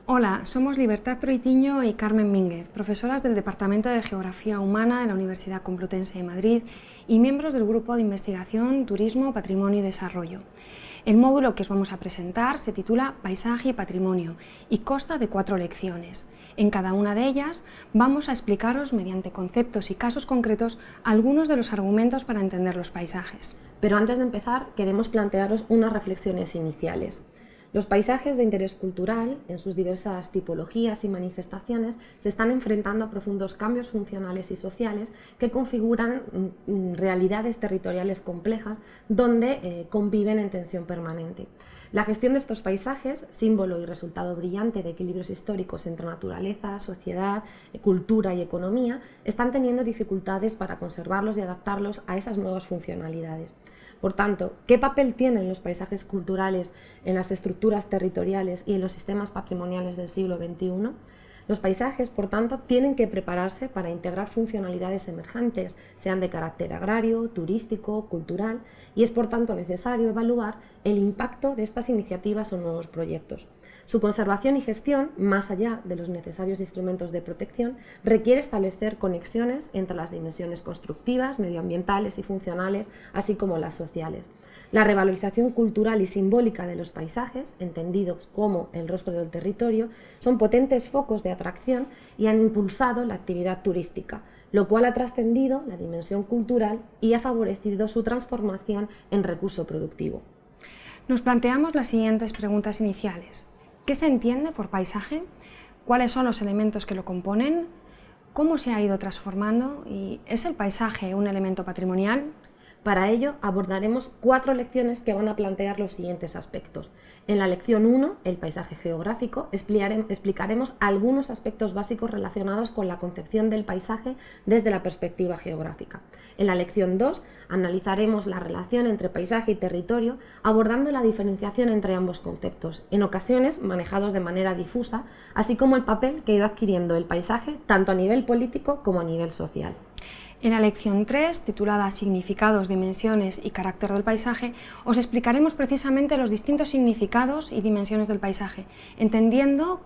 Hola, somos Libertad Troitiño y Carmen Mínguez, profesoras del Departamento de Geografía Humana de la Universidad Complutense de Madrid y miembros del Grupo de Investigación Turismo, Patrimonio y Desarrollo. El módulo que os vamos a presentar se titula Paisaje y Patrimonio y consta de 4 lecciones. En cada una de ellas vamos a explicaros mediante conceptos y casos concretos algunos de los argumentos para entender los paisajes. Pero antes de empezar, queremos plantearos unas reflexiones iniciales. Los paisajes de interés cultural, en sus diversas tipologías y manifestaciones, se están enfrentando a profundos cambios funcionales y sociales que configuran realidades territoriales complejas donde conviven en tensión permanente. La gestión de estos paisajes, símbolo y resultado brillante de equilibrios históricos entre naturaleza, sociedad, cultura y economía, están teniendo dificultades para conservarlos y adaptarlos a esas nuevas funcionalidades. Por tanto, ¿qué papel tienen los paisajes culturales en las estructuras territoriales y en los sistemas patrimoniales del siglo XXI? Los paisajes, por tanto, tienen que prepararse para integrar funcionalidades emergentes, sean de carácter agrario, turístico, cultural, y es por tanto necesario evaluar el impacto de estas iniciativas o nuevos proyectos. Su conservación y gestión, más allá de los necesarios instrumentos de protección, requiere establecer conexiones entre las dimensiones constructivas, medioambientales y funcionales, así como las sociales. La revalorización cultural y simbólica de los paisajes, entendidos como el rostro del territorio, son potentes focos de atracción y han impulsado la actividad turística, lo cual ha trascendido la dimensión cultural y ha favorecido su transformación en recurso productivo. Nos planteamos las siguientes preguntas iniciales. ¿Qué se entiende por paisaje? ¿Cuáles son los elementos que lo componen? ¿Cómo se ha ido transformando? ¿Y es el paisaje un elemento patrimonial? Para ello abordaremos 4 lecciones que van a plantear los siguientes aspectos. En la lección 1, el paisaje geográfico, explicaremos algunos aspectos básicos relacionados con la concepción del paisaje desde la perspectiva geográfica. En la lección 2, analizaremos la relación entre paisaje y territorio, abordando la diferenciación entre ambos conceptos, en ocasiones manejados de manera difusa, así como el papel que ha ido adquiriendo el paisaje tanto a nivel político como a nivel social. En la lección 3, titulada Significados, dimensiones y carácter del paisaje, os explicaremos precisamente los distintos significados y dimensiones del paisaje, entendiéndolo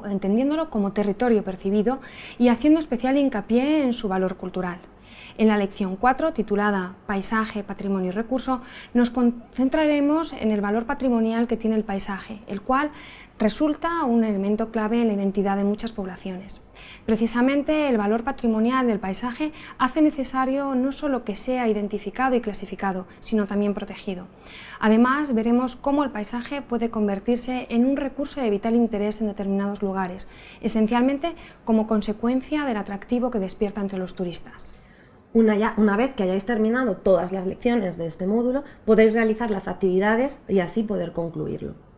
como territorio percibido y haciendo especial hincapié en su valor cultural. En la lección 4, titulada Paisaje, Patrimonio y Recurso, nos concentraremos en el valor patrimonial que tiene el paisaje, el cual resulta un elemento clave en la identidad de muchas poblaciones. Precisamente el valor patrimonial del paisaje hace necesario no solo que sea identificado y clasificado, sino también protegido. Además, veremos cómo el paisaje puede convertirse en un recurso de vital interés en determinados lugares, esencialmente como consecuencia del atractivo que despierta entre los turistas. Una vez que hayáis terminado todas las lecciones de este módulo, podéis realizar las actividades y así poder concluirlo.